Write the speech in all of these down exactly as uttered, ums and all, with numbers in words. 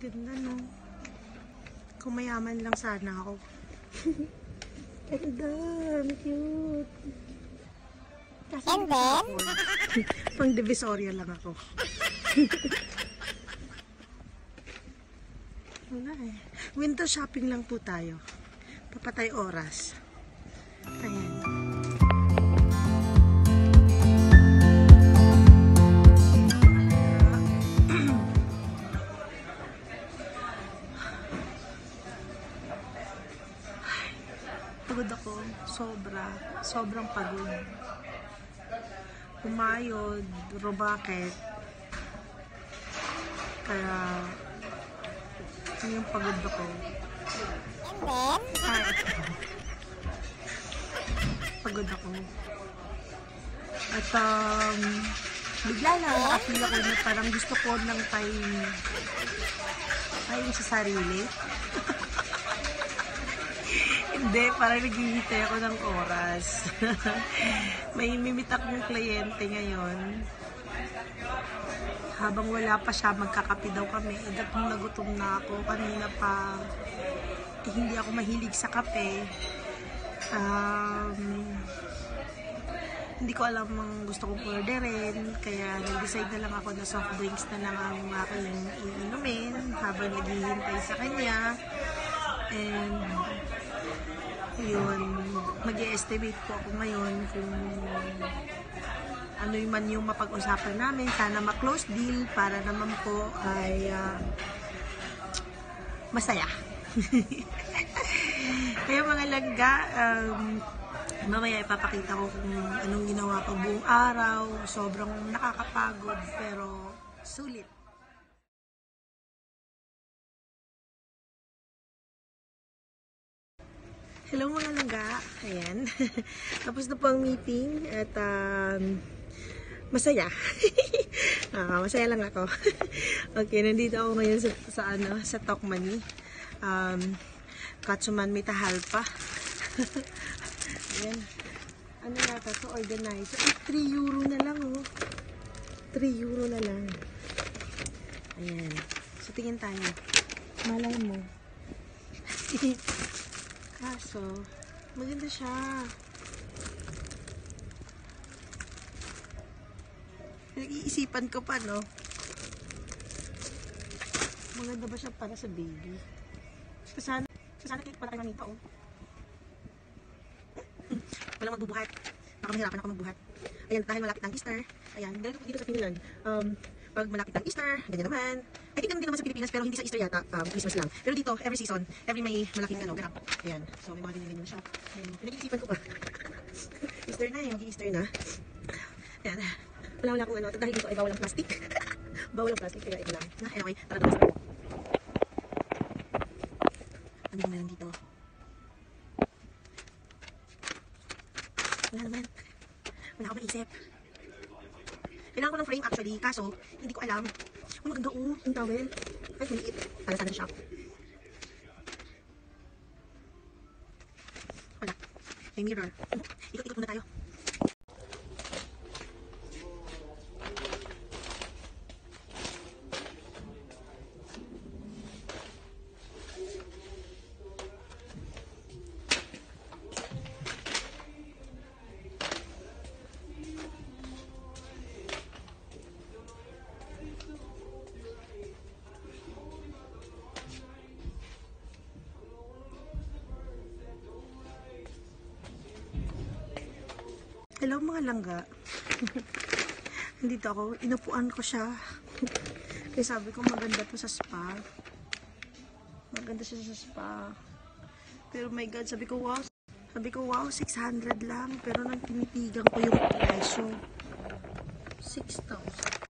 Ganda, no? Kung mayaman lang sana ako. Ganda, cute. Kasi And then? Pang divisoria lang ako. Wala eh. Window shopping lang po tayo. Papatay oras. Ayan. Pagod ako. Sobra. Sobrang pagod. Umayod. Rumakit. Kaya yung pagod ako. And then? Ay. Pagod ako. At um, bigla lang nakafeel ako na parang gusto ko ng time time sa sarili. Hindi, parang naghihintay ako ng oras. May mimit akong kliyente ngayon. Habang wala pa siya, magkakape daw kami. Eh, gutom na gutom na ako. Kanina pa, eh, hindi ako mahilig sa kape. Um, hindi ko alam ang gusto kong orderin. Kaya nag-decide na lang ako na soft drinks na lang ang aking iinumin habang naghihintay sa kanya. And yun, mag-i-estimate po ako ngayon kung ano man yung mapag-usapan namin. Sana ma-close deal para naman po ay uh, masaya. Kaya mga langga, um, mamaya ipapakita ko kung anong ginawa ko buong araw. Sobrang nakakapagod pero sulit. Hello mga langga, ayan. Tapos na po ang meeting at um, masaya. ah, masaya lang ako. Okay, nandito ako ngayon sa, sa ano, sa Tokmanni. Um, Katsuman Mitahalpa. Ayan. Ano yata to, organize. Ay, three euro na lang oh. three euro na lang. Ayan. So tingin tayo. Malay mo. Kaso, maganda siya. Nag-iisipan ko pa, no? Maganda ba siya para sa baby? Sana, sana cake pala kayo mamita, oh. Walang magbubuhat. Baka mahirapan ako magbuhat. Ayan, dahil malapit ng Easter. Ayan, dahil dito sa Finland. Um, pag malapit ng Easter, ganyan naman. I think ganun din naman sa Pilipinas, pero hindi sa Easter yata, um, Christmas lang. Pero dito, every season, every may malaking ano, ganap. Ayan, so may mga ganyan-ganyan siya. Pinag-iisipan ko pa. Easter na, yung mag-Easter na. Ayan, wala-wala akong ano, dahil dito ay bawal ang plastic. Bawal ang plastic, kaya ito lang. Na, anyway, tara na. Ano yung meron dito? Wala naman. Wala akong maisip. Kailangan ko ng frame actually, kaso hindi ko alam. Uy, maganda oh, yung towel. Ay, maliit. Para sana shop. Wala. May mirror. Ikot-ikot muna tayo. Hello mga langga. Nandito ako, inupuan ko siya. Kaya sabi ko maganda to sa spa. Maganda siya sa spa. Pero my God, sabi ko wow. Sabi ko wow, six hundred lang. Pero nang tinitigan ko yung presyo, six thousand.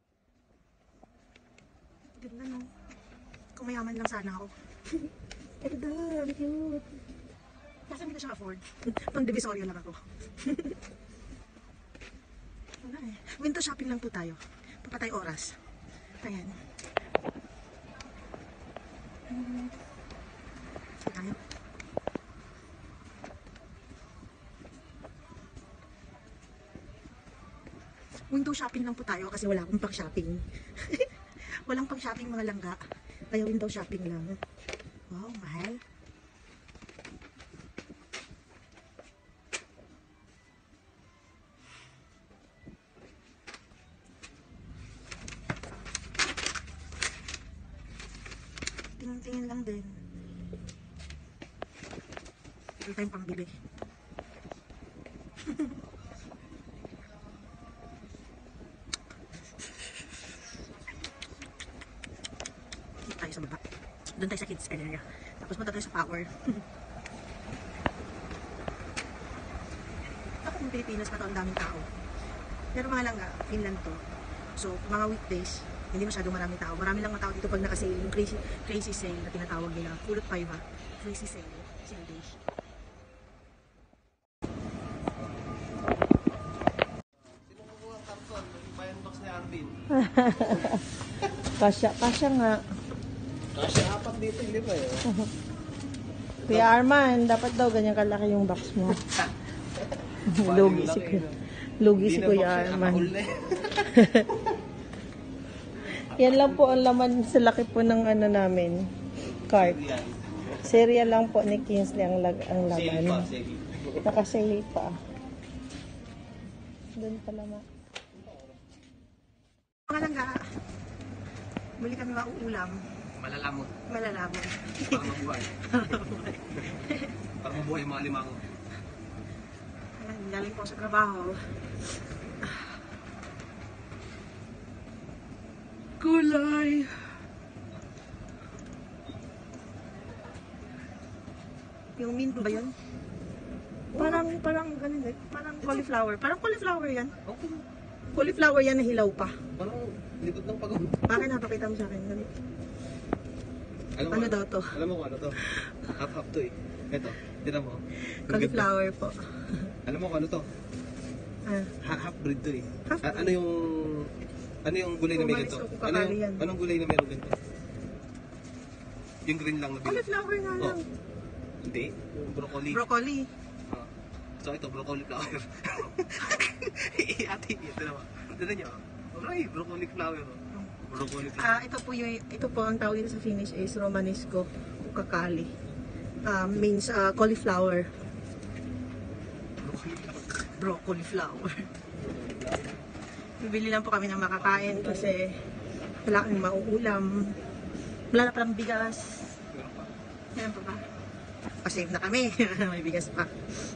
Ganda no? Kung mayaman lang sana ako. Ganda, cute. Kasi hindi ko siya afford. Pang divisoria lang ako. Wala eh. Window shopping lang po tayo. Papatay oras. Ayan. Hmm. Sige tayo. Window shopping lang po tayo kasi wala akong pang shopping. Walang pang shopping mga langga. Kaya window shopping lang. Wow, mahal. Tingin-tingin lang din. Wala tayong pambili. Dito tayo sa baba. Doon tayo sa kids area. Tapos punta tayo sa power. Ako kung Pilipinas pa to, ang daming tao. Pero mga langga, Finland to. So, mga weekdays, hindi masyadong maraming tao. Marami lang mga tao dito pag naka-sale. Yung crazy, crazy sale na tinatawag nila. Pulot five ha. Crazy sale. Sale days. Kasya, kasya nga. Kasi apat dito, hindi ba yun? Kuya Arman, dapat daw ganyan kalaki yung box mo. Lugi si Kuya. Lugi si Kuya Arman. Yan lang po ang laman sa laki po ng ano namin. Cart. Cereal lang po ni Kingsley ang, lag ang laman. Nakasale pa. Doon pala ma. Mga langga, muli kami mauulam. Malalamot. Malalabon. Para mabuhay. Para mabuhay yung mga limango. Ayan, galing po sa trabaho. Gulay. Yung mint ba yun? Parang, parang, ganun eh. Parang cauliflower. Parang cauliflower yan. Okay. Cauliflower yan na hilaw pa. Parang likod ng pagod. Bakit napakita mo sa akin? Ganun. Alam Ano daw to? Alam mo kung ano to? Half-half to eh. Ito, tira mo. Cauliflower po. Alam mo kung ano to? Ah, Ha- half breed to eh. Half A- ano yung... Ano yung gulay na may Umalis ganito? o Ano kukakali yan? yung, anong gulay na meron ganito? Yung green lang na bilog. cauliflower nga lang. Oh. Hindi. Yung broccoli. Broccoli. Ah. So ito, broccoli flower. Ate, ito naman. Ito na niyo. Alright, broccoli flower. oh. Broccoli flower. Ah, ito po yung ito po ang tawag dito sa Finnish is Romanesco ukakali. Um, means uh, cauliflower. Broccoli flower. Bibili lang po kami ng makakain kasi wala kaming mauulam. Wala na palang bigas. Meron pa ba? Pa-save na kami. May bigas pa.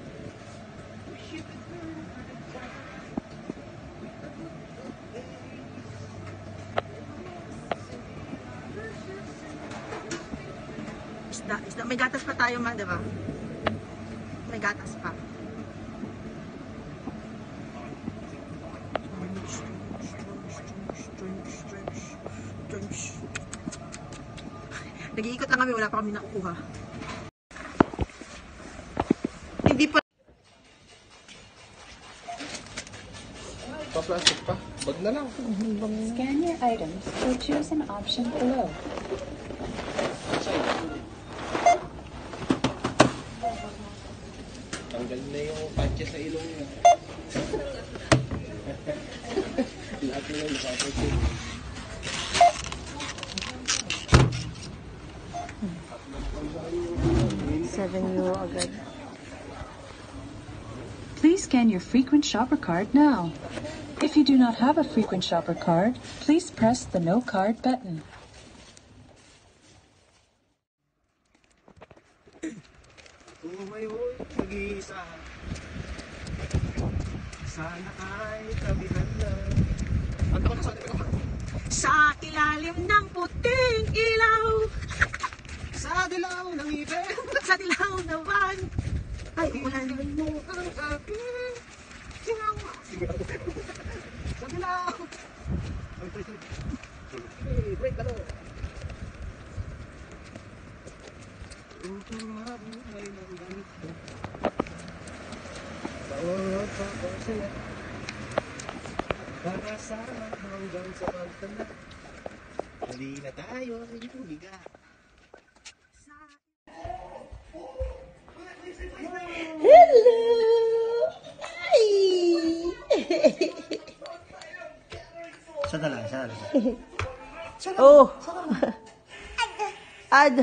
Isda, isda. May gatas pa tayo ma, diba? May gatas pa. Nag-iikot lang kami, wala pa kami nakukuha. Hindi pa. Pa-plastic pa. Bag na lang. Scan your items or choose an option below. Tanggal na yung patcha sa ilong niya. Lahat na lang nakapagod. seven euro agad. Please scan your frequent shopper card now. If you do not have a frequent shopper card, please press the no card button. Oo, ngayon, mag-iisa. Sana ay tabihan na. Ang tawag sa atin, Sa ilalim ng puting ilaw, sa dilaw ng ibig. sa dilaw na buwan. Ay, ulan. mo ang aking singaw. Sa dilaw. Ay, sorry, sorry. Hey, break ka lang. Upang mabuhay ng ganito. Bawat pagkasaya. Kakasama hanggang sa pagtanda. Hali na tayo ay humiga. Hello! Hi! Sana lang, sana lang. Oh! Ad.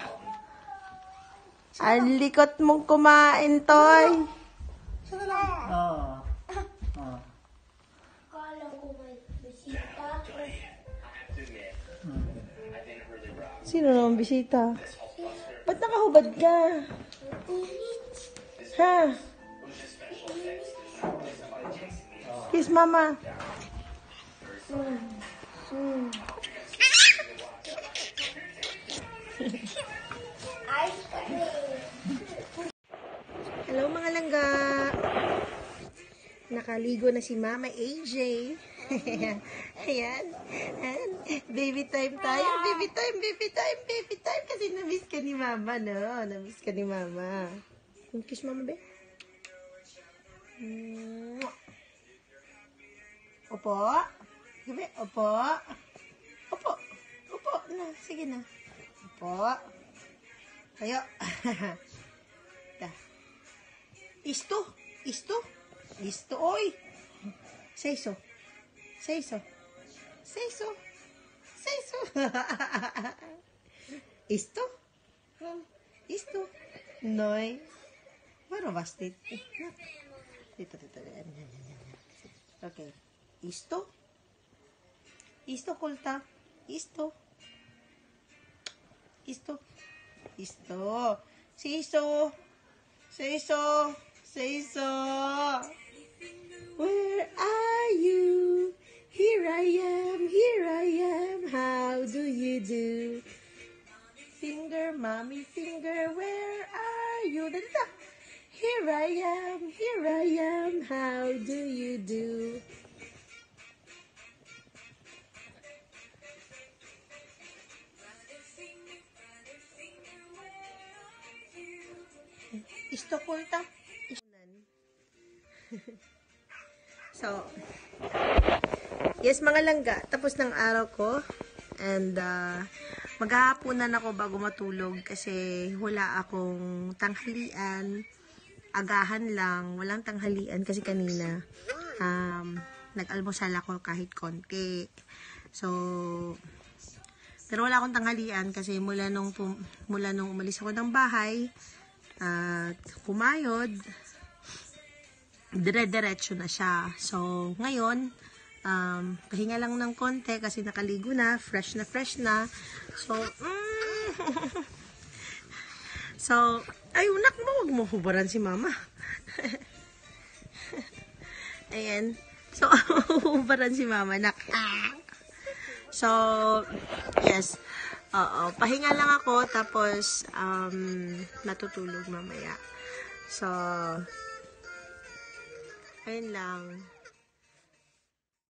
Ang likot mong kumain, Toy. Ah. Ah. Kala ko may bisita. Sino naman bisita? Ba't nakahubad ka? Ha? Kiss mama. Ice cream. Hello mga langga! Nakaligo na si Mama A J. Ayan. Ayan. Baby time tayo. Baby time, baby time, baby time. Kasi na-miss ka ni Mama, no? Na-miss ka ni Mama. Kiss Mama, be. Mwah. Opo. Sabi, opo. Opo. Opo. Na, sige na. Opo. Tayo. Da. Isto. Isto. Isto, oy. Say so. Say so. Say so. Say so. Isto. Isto. Noy. Bueno, bastit. Dito, dito. Yan, yan, yan, yan. Okay. Isto. Isto, kulta. Isto. Isto. Isto. Siso. Siso. Siso. Where are you? Here I am, here I am. How do you do? Finger, mommy, finger, where are you? Dito. Here I am, here I am. How do you do? Isto kulta. So, yes mga langga, tapos ng araw ko. And, uh, maghahaponan ako bago matulog kasi wala akong tanghalian. Agahan lang, walang tanghalian kasi kanina um, nag-almusal ako kahit konti. So, pero wala akong tanghalian kasi mula nung, mula nung umalis ako ng bahay at uh, pumayod, dire-diretso na siya. So, ngayon, um, pahinga lang ng konti kasi nakaligo na, fresh na fresh na. So, mm, so, ay, unak mo, huwag mo hubaran si mama. Ayan. So, hubaran si mama, nak. So, yes. Oo, pahinga lang ako, tapos, um, natutulog mamaya. So, ayun lang.